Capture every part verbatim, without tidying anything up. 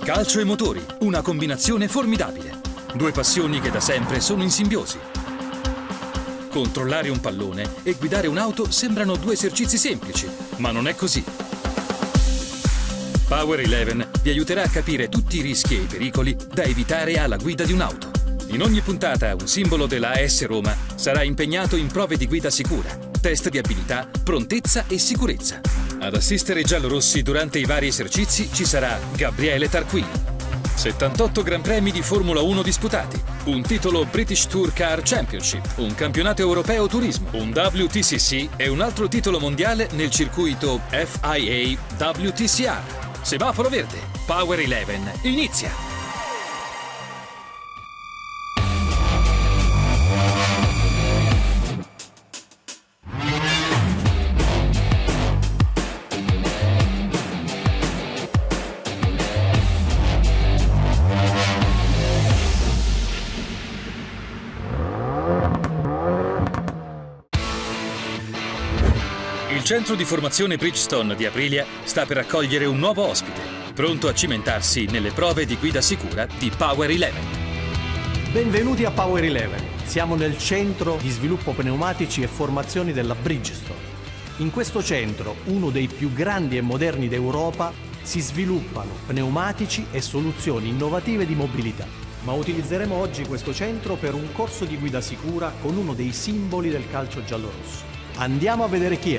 Calcio e motori, una combinazione formidabile. Due passioni che da sempre sono in simbiosi. Controllare un pallone e guidare un'auto sembrano due esercizi semplici, ma non è così. Power Eleven vi aiuterà a capire tutti i rischi e i pericoli da evitare alla guida di un'auto. In ogni puntata un simbolo della A S Roma sarà impegnato in prove di guida sicura, test di abilità, prontezza e sicurezza. Ad assistere i giallorossi durante i vari esercizi ci sarà Gabriele Tarquini. settantotto Gran Premi di Formula uno disputati, un titolo British Tour Car Championship, un campionato europeo turismo, un W T C C e un altro titolo mondiale nel circuito F I A W T C R. Semaforo verde, Power Eleven, inizia! Il centro di formazione Bridgestone di Aprilia sta per accogliere un nuovo ospite, pronto a cimentarsi nelle prove di guida sicura di Power Eleven. Benvenuti a Power Eleven. Siamo nel centro di sviluppo pneumatici e formazioni della Bridgestone. In questo centro, uno dei più grandi e moderni d'Europa, si sviluppano pneumatici e soluzioni innovative di mobilità. Ma utilizzeremo oggi questo centro per un corso di guida sicura con uno dei simboli del calcio giallorosso. Andiamo a vedere chi è.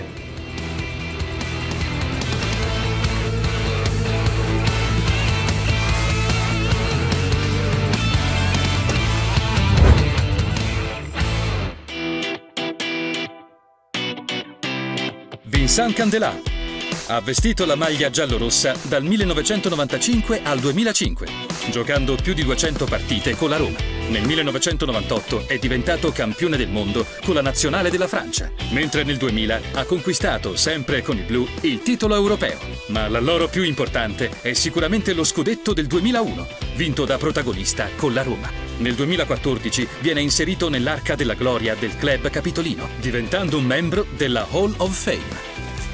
Vincent Candelà ha vestito la maglia giallorossa dal millenovecentonovantacinque al duemilacinque, giocando più di duecento partite con la Roma. Nel millenovecentonovantotto è diventato campione del mondo con la nazionale della Francia, mentre nel duemila ha conquistato, sempre con i blu, il titolo europeo. Ma la loro più importante è sicuramente lo scudetto del duemilauno, vinto da protagonista con la Roma. Nel duemilaquattordici viene inserito nell'Arca della Gloria del club capitolino, diventando un membro della Hall of Fame.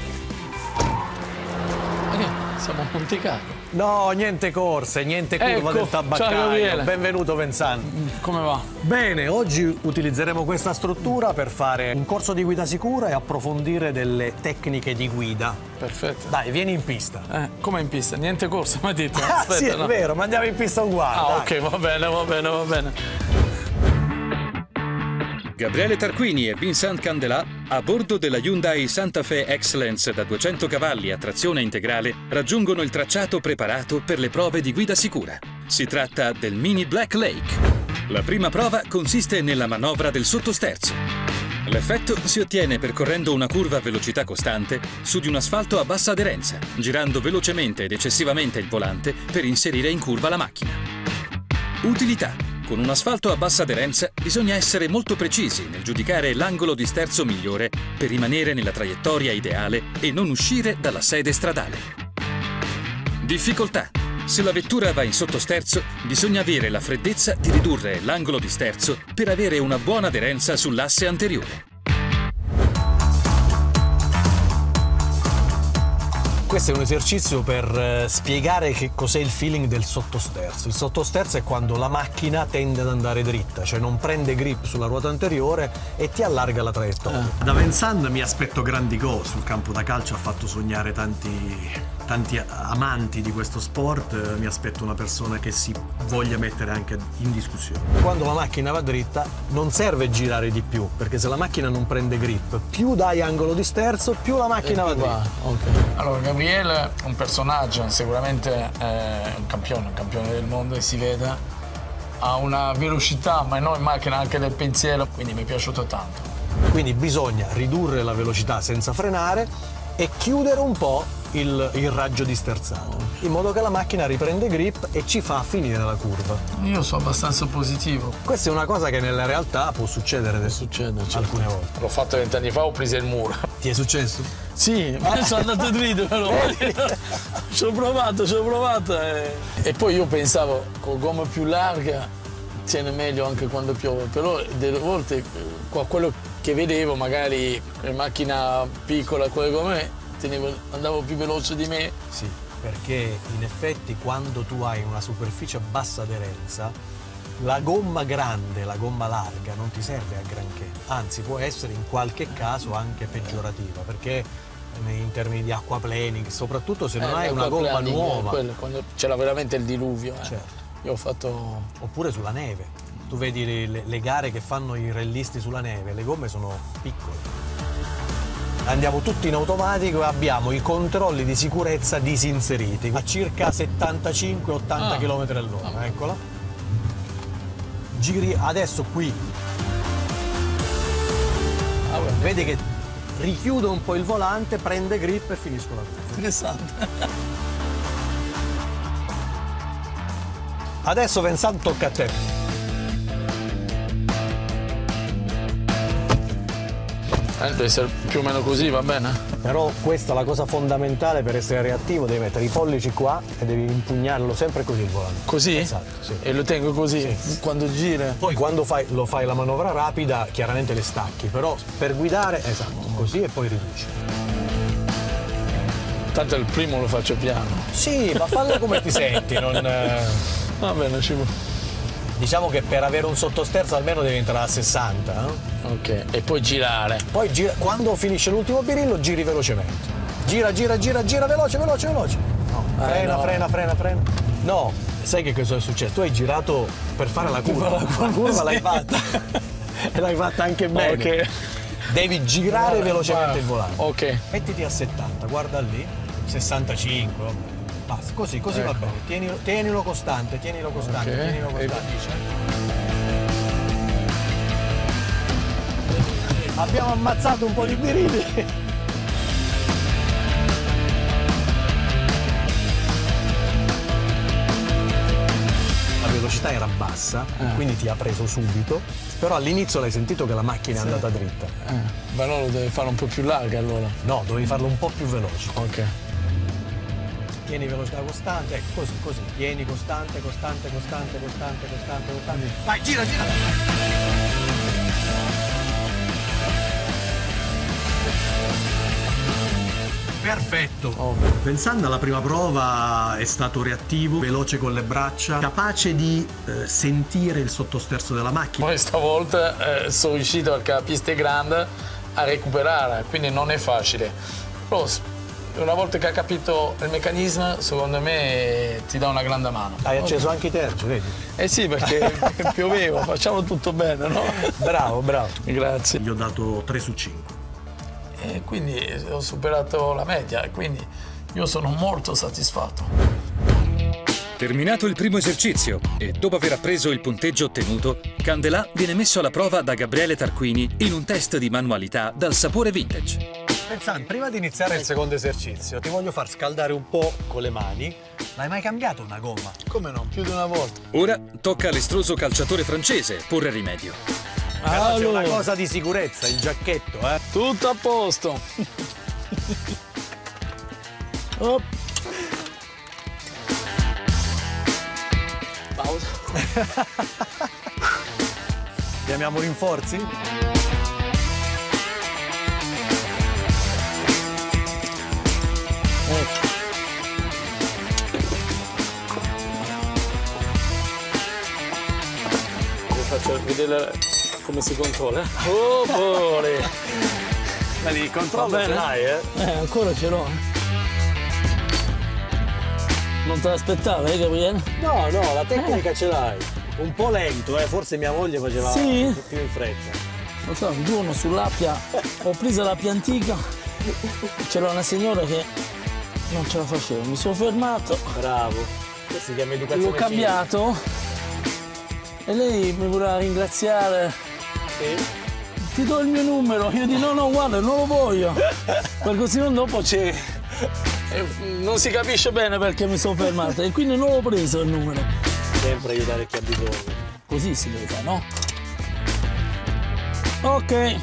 Siamo a Monte Carlo. No, niente corse, niente curva ecco, del tabaccaio. Benvenuto Vincent. Come va? Bene, oggi utilizzeremo questa struttura per fare un corso di guida sicura e approfondire delle tecniche di guida. Perfetto. Dai, vieni in pista. Eh, come in pista? Niente corsa, mi ha detto. Ah, Aspetta, sì, è no. vero, ma andiamo in pista uguale. Ah, dai. ok, va bene, va bene, va bene. Gabriele Tarquini e Vincent Candelà, a bordo della Hyundai Santa Fe Excellence da duecento cavalli a trazione integrale, raggiungono il tracciato preparato per le prove di guida sicura. Si tratta del Mini Black Lake. La prima prova consiste nella manovra del sottosterzo. L'effetto si ottiene percorrendo una curva a velocità costante su di un asfalto a bassa aderenza, girando velocemente ed eccessivamente il volante per inserire in curva la macchina. Utilità. Con un asfalto a bassa aderenza bisogna essere molto precisi nel giudicare l'angolo di sterzo migliore per rimanere nella traiettoria ideale e non uscire dalla sede stradale. Difficoltà. Se la vettura va in sottosterzo, bisogna avere la freddezza di ridurre l'angolo di sterzo per avere una buona aderenza sull'asse anteriore. Questo è un esercizio per eh, spiegare che cos'è il feeling del sottosterzo. Il sottosterzo è quando la macchina tende ad andare dritta, cioè non prende grip sulla ruota anteriore e ti allarga la traiettoria. Eh. Da Vincent mi aspetto grandi cose. Sul campo da calcio ha fatto sognare tanti, tanti amanti di questo sport. Mi aspetto una persona che si voglia mettere anche in discussione. Quando la macchina va dritta non serve girare di più, perché se la macchina non prende grip, più dai angolo di sterzo, più la macchina va dritta. Okay. Allora, Gabriele è un personaggio, sicuramente è un campione, un campione del mondo e si vede, ha una velocità, ma non in macchina anche del pensiero, quindi mi è piaciuto tanto. Quindi bisogna ridurre la velocità senza frenare e chiudere un po' il, il raggio di sterzata, in modo che la macchina riprende grip e ci fa finire la curva. Io sono abbastanza positivo. Questa è una cosa che nella realtà può succedere, Succede, certo. alcune volte. L'ho fatto vent'anni fa, ho preso il muro. Ti è successo? Sì, ma sono andato dritto però. Ci ho provato, ci ho provato. E... e poi io pensavo, con gomma più larga tiene meglio anche quando piove, però delle volte quello che vedevo, magari in macchina piccola, quelle come me, tenevo, andavo più veloce di me. Sì. perché in effetti quando tu hai una superficie a bassa aderenza, la gomma grande, la gomma larga non ti serve a granché, anzi può essere in qualche caso anche peggiorativa, perché in termini di acquaplaning, soprattutto se non eh, hai una gomma nuova. Quello, quando c'era veramente il diluvio. Eh. Certo. Io ho fatto... Oppure sulla neve. Tu vedi le, le gare che fanno i rallisti sulla neve, le gomme sono piccole. Andiamo tutti in automatico e abbiamo i controlli di sicurezza disinseriti a circa settantacinque ottanta ah. chilometri all'ora. Ah. Eccola. Giri adesso qui. Ah, vedi che richiudo un po' il volante, prende grip e finisco la curva. Interessante. Adesso Vincent tocca a te. Eh, deve essere più o meno così, va bene? Però questa è la cosa fondamentale per essere reattivo, devi mettere i pollici qua e devi impugnarlo sempre così il volante. Così? Esatto, sì. E lo tengo così, sì. Quando gira? Poi quando fai, lo fai la manovra rapida, chiaramente le stacchi, però per guidare, esatto, così e poi riduci. Tanto il primo lo faccio piano. Sì, ma fallo come ti senti, non... Va bene, ci può. Diciamo che per avere un sottosterzo almeno devi entrare a sessanta, no? Ok, e poi girare. Poi gira, quando finisce l'ultimo birillo giri velocemente. Gira, gira, gira, gira, veloce, veloce, veloce. No, frena, eh no. frena, frena, frena. No, sai che cosa è successo? Tu hai girato per fare la curva. La curva, curva l'hai fatta. E l'hai fatta anche bene. Ok. Devi girare vale, velocemente vale. il volante. Ok. Mettiti a settanta, guarda lì. sessantacinque, vabbè. Basta, così, così ecco. va bene. Tienilo, tienilo costante, tienilo costante, okay. tienilo costante. Abbiamo ammazzato un po' di birilli. La velocità era bassa, eh. quindi ti ha preso subito, però all'inizio l'hai sentito che la macchina sì. è andata dritta. Eh. Ma allora lo devi fare un po' più larga allora? No, dovevi farlo un po' più veloce. Ok. Tieni velocità costante, ecco, così, così. Tieni costante, costante, costante, costante, costante, costante. Vai, gira, gira! Perfetto! Oh. Pensando alla prima prova è stato reattivo, veloce con le braccia, capace di eh, sentire il sottosterzo della macchina. Poi stavolta eh, sono riuscito, perché la pista è grande, a recuperare, quindi non è facile. Però una volta che hai capito il meccanismo, secondo me ti dà una grande mano. Hai acceso anche i tergi, vedi? Eh sì, perché pioveva, facciamo tutto bene, no? Bravo, bravo. Grazie. Gli ho dato tre su cinque. E quindi ho superato la media, e quindi io sono molto soddisfatto. Terminato il primo esercizio e dopo aver appreso il punteggio ottenuto, Candelà viene messo alla prova da Gabriele Tarquini in un test di manualità dal sapore vintage. Pensando, prima di iniziare il secondo esercizio, ti voglio far scaldare un po' con le mani. L'hai mai cambiato una gomma? Come no? Più di una volta. Ora tocca all'estroso calciatore francese porre rimedio. Però allora, c'è una cosa di sicurezza, il giacchetto, eh? Tutto a posto. Oh. Pausa. Chiamiamo rinforzi? Faccio vedere come si controlla. Oh, buone! Ma il controllo ce l'hai, eh? Eh, ancora ce l'ho. Non te l'aspettavi, eh, Gabriele? No, no, la tecnica eh. ce l'hai. Un po' lento, eh? Forse mia moglie faceva sì. più in fretta. Lo so, un giorno sull'Appia ho preso l'Appia antica, c'era una signora che non ce la faceva, mi sono fermato. Bravo. Questo si chiama educazione. L'ho cambiato. E lei mi voleva ringraziare. Sì. Ti do il mio numero. Io dico no, no, guarda, non lo voglio. Perché così non dopo c'è. Non si capisce bene perché mi sono fermato. E quindi non l'ho preso il numero. Sempre aiutare chi ha bisogno. Così si deve fare, no? Ok.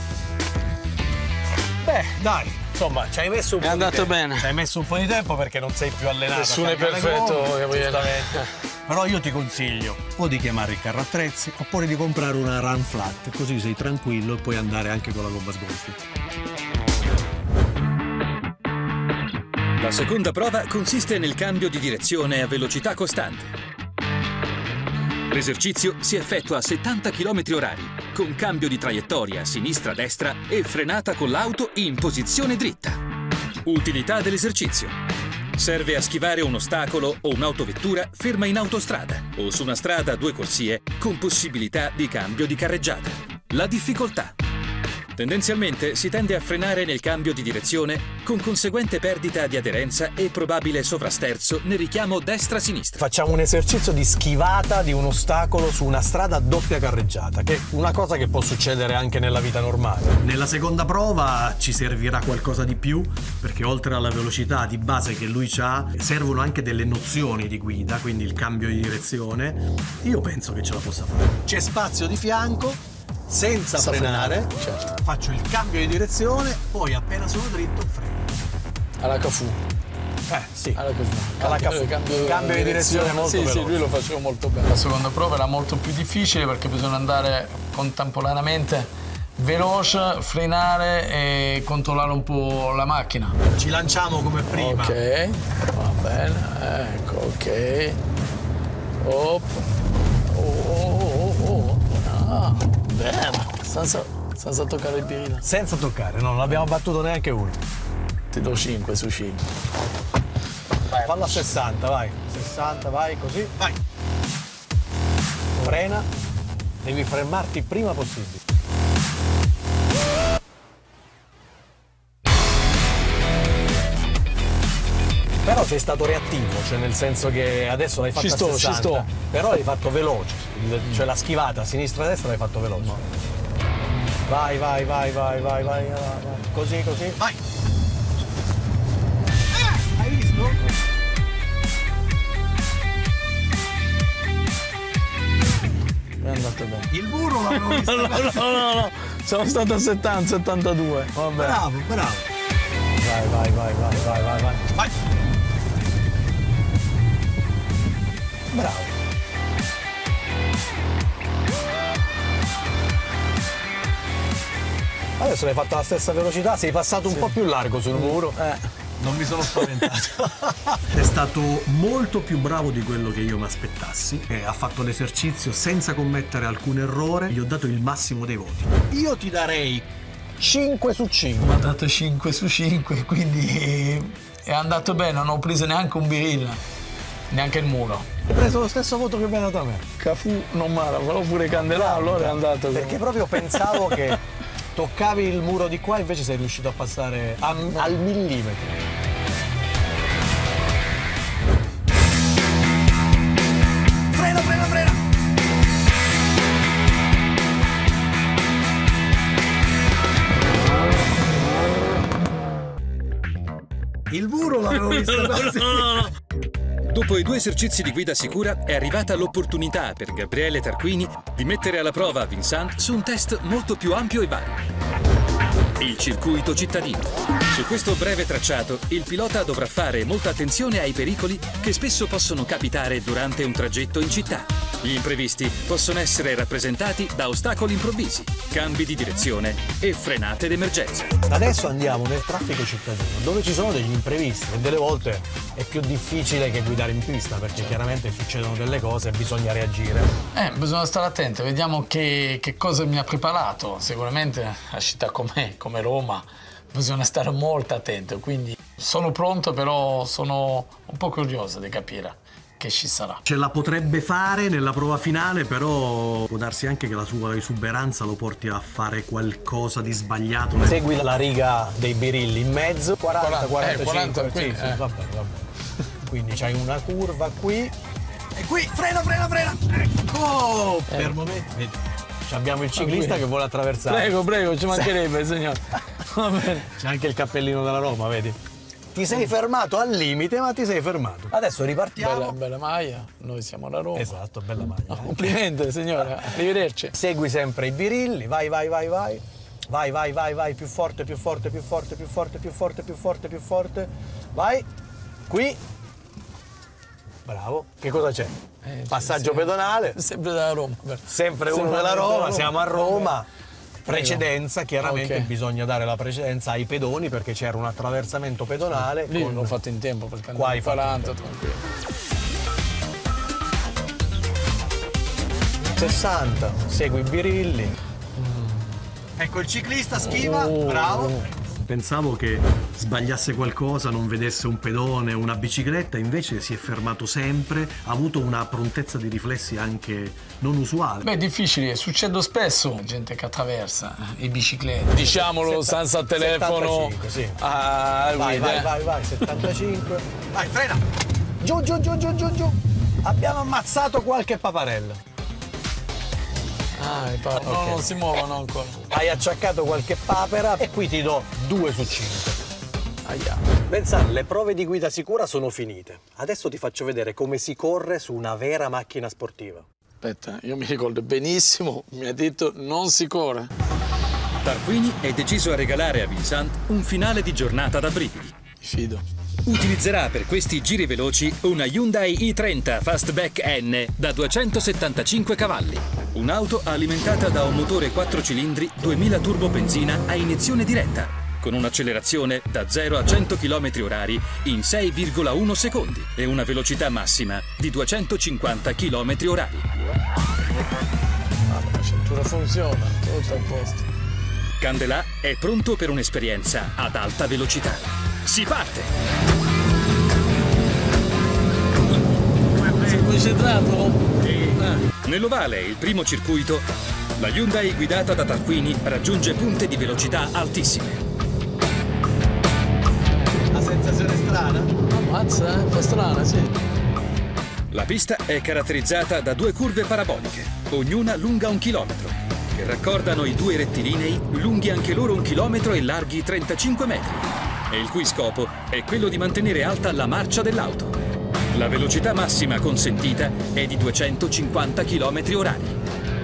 Beh, dai. Insomma, ci hai messo un po' di tempo. È andato bene. Ci hai messo un po' di tempo perché non sei più allenato. Nessuno è perfetto, giustamente. Però io ti consiglio o di chiamare il carro attrezzi oppure di comprare una run flat, così sei tranquillo e puoi andare anche con la gomma sgonfia. La seconda prova consiste nel cambio di direzione a velocità costante. L'esercizio si effettua a settanta chilometri orari, con cambio di traiettoria sinistra-destra e frenata con l'auto in posizione dritta. Utilità dell'esercizio. Serve a schivare un ostacolo o un'autovettura ferma in autostrada o su una strada a due corsie con possibilità di cambio di carreggiata. La difficoltà. Tendenzialmente si tende a frenare nel cambio di direzione con conseguente perdita di aderenza e probabile sovrasterzo nel richiamo destra-sinistra. Facciamo un esercizio di schivata di un ostacolo su una strada a doppia carreggiata, che è una cosa che può succedere anche nella vita normale. Nella seconda prova ci servirà qualcosa di più, perché oltre alla velocità di base che lui ha, servono anche delle nozioni di guida, quindi il cambio di direzione. Io penso che ce la possa fare. C'è spazio di fianco, senza Senza frenare, frenare, certo. Faccio il cambio di direzione, poi appena sono dritto freno. Alla Cafù. Eh sì, Alla Cafù. Alla Cambio, Cafù. cambio, Cambio di direzione molto sì, veloce. Sì, lui lo faceva molto bene. La seconda prova era molto più difficile perché bisogna andare contemporaneamente veloce, frenare e controllare un po' la macchina. Ci lanciamo come prima. Ok, va bene, ecco, ok. Op. Oh, oh, oh, oh. Ah, bene, senza, senza toccare il birino. Senza toccare, no, non l'abbiamo battuto neanche uno. Ti do cinque su cinque. Vai, fallo a sessanta, vai. sessanta, vai, così. Vai. Frena. Devi fermarti il prima possibile. Però sei stato reattivo, cioè nel senso che adesso l'hai fatto Ci a sto, ci sessanta, sto. però l'hai fatto veloce, cioè la schivata a sinistra-destra l'hai fatto veloce. Vai, vai, vai, vai, vai, vai, vai, così, così, vai! Eh, hai visto? È andato bene. Il burro l'avevo visto. No, no, no, no, sono stato a settanta, settantadue. Vabbè. Bravo, bravo. Vai, vai, vai, vai, vai, vai, vai. Vai! Bravo. Adesso l'hai fatto alla stessa velocità, sei passato un Sì. po' più largo sul muro. Eh. Non mi sono spaventato. È stato molto più bravo di quello che io mi aspettassi. E ha fatto l'esercizio senza commettere alcun errore. Gli ho dato il massimo dei voti. Io ti darei cinque su cinque. Mi ha dato cinque su cinque, quindi è andato bene, non ho preso neanche un birilla, neanche il muro. Hai preso lo stesso voto che mi hai dato a me. Cafù non male, però pure Candelà, allora è andato. Perché proprio pensavo che toccavi il muro di qua, invece sei riuscito a passare a- al millimetro. Frena, frena, frena! Il muro l'avevo visto quasi. Dopo i due esercizi di guida sicura è arrivata l'opportunità per Gabriele Tarquini di mettere alla prova Vincent su un test molto più ampio e vario. Il circuito cittadino. Su questo breve tracciato il pilota dovrà fare molta attenzione ai pericoli che spesso possono capitare durante un tragitto in città. Gli imprevisti possono essere rappresentati da ostacoli improvvisi, cambi di direzione e frenate d'emergenza. Adesso andiamo nel traffico cittadino, dove ci sono degli imprevisti e delle volte è più difficile che guidare in pista, perché chiaramente succedono delle cose e bisogna reagire. Eh, bisogna stare attenti, vediamo che, che cosa mi ha preparato. Sicuramente a città come, come Roma bisogna stare molto attento, quindi sono pronto, però sono un po' curioso di capire che ci sarà. Ce la potrebbe fare nella prova finale, però può darsi anche che la sua esuberanza lo porti a fare qualcosa di sbagliato. Segui la riga dei birilli in mezzo, quaranta, quaranta, quarantacinque, eh, quaranta qui, sì, sì, eh. vabbè, vabbè. Quindi c'hai una curva qui e qui, frena, frena, frena, ecco, Eh. per momento, vedi, abbiamo il ciclista che vuole attraversare. Prego, prego, ci mancherebbe, signore. Va bene. C'è anche il cappellino della Roma, vedi? Ti sei fermato al limite, ma ti sei fermato. Adesso ripartiamo. Bella, bella maglia, noi siamo la Roma. Esatto, bella maglia. Complimenti, signore, arrivederci. Segui sempre i birilli, vai, vai, vai, vai. Vai, vai, vai, vai, più forte, più forte, più forte, più forte, più forte, più forte, più forte. Vai. Qui. Bravo. Che cosa c'è? Eh, Passaggio sì. pedonale. Sempre della Roma. Sempre uno Sempre della della Roma, Roma. siamo a Roma. precedenza, chiaramente Okay. bisogna dare la precedenza ai pedoni perché c'era un attraversamento pedonale. Lì con- l'ho fatto in tempo perché Qua andavo hai fatto in quaranta, tranquillo. sessanta, segui i birilli. Ecco il ciclista schiva, Oh. bravo. Pensavo che sbagliasse qualcosa, non vedesse un pedone, una bicicletta, invece si è fermato sempre, ha avuto una prontezza di riflessi anche non usuale. Beh, è difficile, succede spesso la gente che attraversa i biciclette. Diciamolo Setta- senza telefono. settantacinque, sì. Ah, Vai, guida. vai, vai, vai, settantacinque. Vai, frena. Giù, giù, giù, giù, giù, giù. Abbiamo ammazzato qualche paparella. Ah, i pa- no, Ok. non si muovono ancora. Hai acciaccato qualche papera e qui ti do due su cinque. Aia. Benzan, le prove di guida sicura sono finite. Adesso ti faccio vedere come si corre su una vera macchina sportiva. Aspetta, io mi ricordo benissimo, mi ha detto non si corre. Tarquini è deciso a regalare a Vincent un finale di giornata da brividi. Mi fido. Utilizzerà per questi giri veloci una Hyundai i trenta Fastback N da duecentosettantacinque cavalli. Un'auto alimentata da un motore quattro cilindri duemila turbo benzina a iniezione diretta, con un'accelerazione da zero a cento chilometri orari in sei virgola uno secondi e una velocità massima di duecentocinquanta chilometri orari. Ah, la cintura funziona, tutto a posto. Candelà è pronto per un'esperienza ad alta velocità. Si parte! Sei concentrato? Eh. Nell'ovale, il primo circuito, la Hyundai guidata da Tarquini raggiunge punte di velocità altissime. La sensazione strana? Ammazza, eh? Fa strana, sì. La pista è caratterizzata da due curve paraboliche, ognuna lunga un chilometro, che raccordano i due rettilinei lunghi anche loro un chilometro e larghi trentacinque metri, e il cui scopo è quello di mantenere alta la marcia dell'auto. La velocità massima consentita è di duecentocinquanta chilometri orari.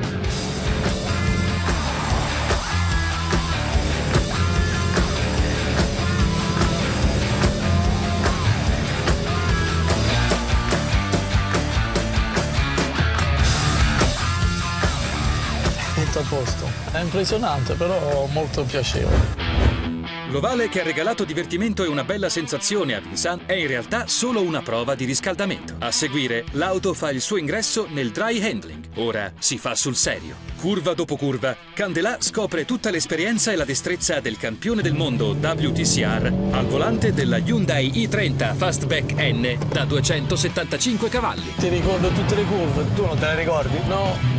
Tutto a posto. È impressionante, però molto piacevole. L'ovale che ha regalato divertimento e una bella sensazione a Vincent è in realtà solo una prova di riscaldamento. A seguire, l'auto fa il suo ingresso nel dry handling. Ora si fa sul serio. Curva dopo curva, Candelà scopre tutta l'esperienza e la destrezza del campione del mondo W T C R al volante della Hyundai i trenta Fastback N da duecentosettantacinque cavalli. Ti ricordo tutte le curve? Tu non te le ricordi? No.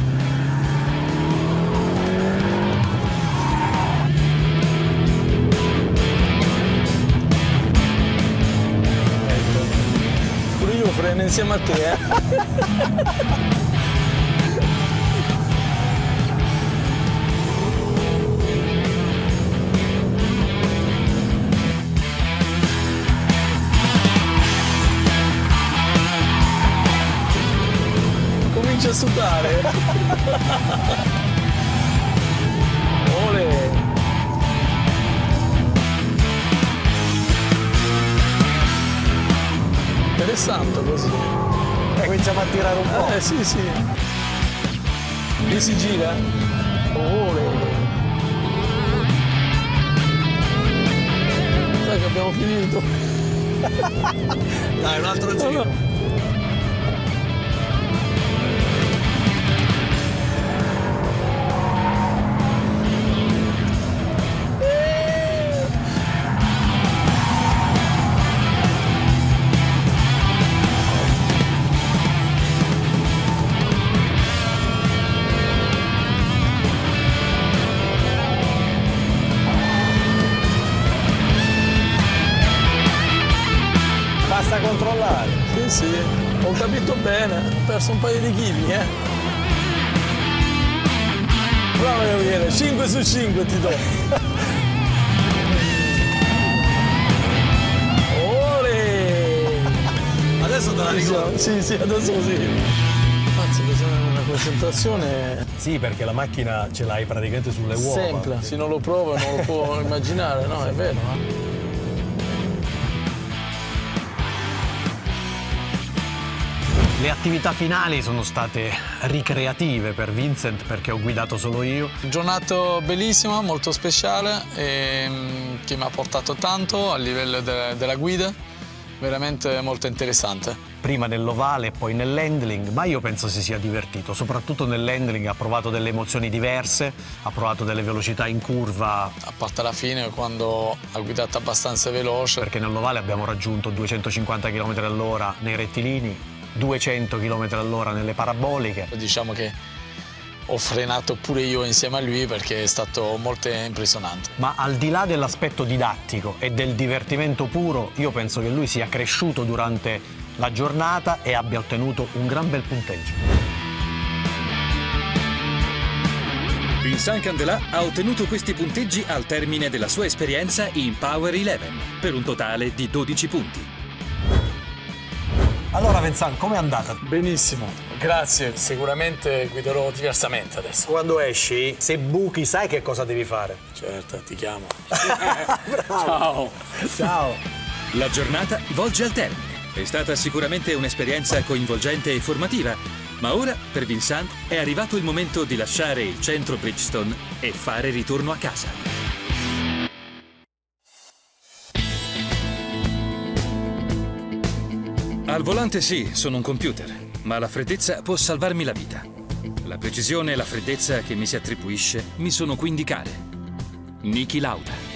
Pure io freno insieme a te, eh? Comincia a sudare. Ole. Interessante così. E cominciamo a tirare un po'. Eh sì sì. Lì si gira. Ole. Sai che abbiamo finito. Dai, un altro No, giro. no. Basta controllare. Sì, sì, ho capito bene, ho perso un paio di chili, eh. Bravo Gabriele, cinque su cinque ti do. Ole! Adesso te la ricordo. Sì, sì, adesso sì. Anzi, bisogna una concentrazione Sì, perché la macchina ce l'hai praticamente sulle uova. sempre, se non lo prova non lo può immaginare, no, è vero, eh? Le attività finali sono state ricreative per Vincent perché ho guidato solo io. Giornata bellissima, molto speciale, e, che mi ha portato tanto a livello de della guida, veramente molto interessante. Prima nell'ovale e poi nell'handling, ma io penso si sia divertito, soprattutto nell'handling ha provato delle emozioni diverse, ha provato delle velocità in curva. A parte la fine, quando ha guidato abbastanza veloce. Perché nell'ovale abbiamo raggiunto duecentocinquanta chilometri all'ora nei rettilini, duecento chilometri all'ora nelle paraboliche. Diciamo che ho frenato pure io insieme a lui perché è stato molto impressionante. Ma al di là dell'aspetto didattico e del divertimento puro, io penso che lui sia cresciuto durante la giornata e abbia ottenuto un gran bel punteggio. Vincent Candelà ha ottenuto questi punteggi al termine della sua esperienza in Power undici, per un totale di dodici punti. Allora Vincent, com'è andata? Benissimo, grazie. Sicuramente guiderò diversamente adesso. Quando esci, se buchi, sai che cosa devi fare? Certo, ti chiamo. Ciao. Ciao. La giornata volge al termine. È stata sicuramente un'esperienza coinvolgente e formativa, ma ora per Vincent è arrivato il momento di lasciare il centro Bridgestone e fare ritorno a casa. Al volante sì, sono un computer, ma la freddezza può salvarmi la vita. La precisione e la freddezza che mi si attribuisce mi sono quindi care. Niki Lauda.